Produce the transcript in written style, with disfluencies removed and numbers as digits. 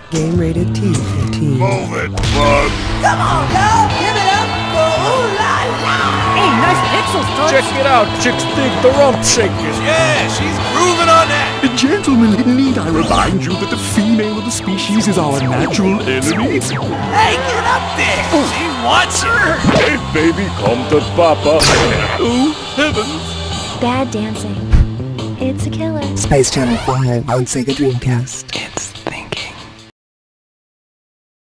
Game rated T-14. Move it, bud. Come on, y'all! Give it up for Ooh La La! Hey, nice pixels, Tux. Check it out, chicks dig the rump shakers. Yeah, she's grooving on that. Gentlemen, need I remind you that the female of the species is our natural enemy? Hey, get up there. She's watching. Hey, baby, come to Papa. Oh, heavens! Bad dancing. It's a killer. Space Channel 5 on Sega Dreamcast.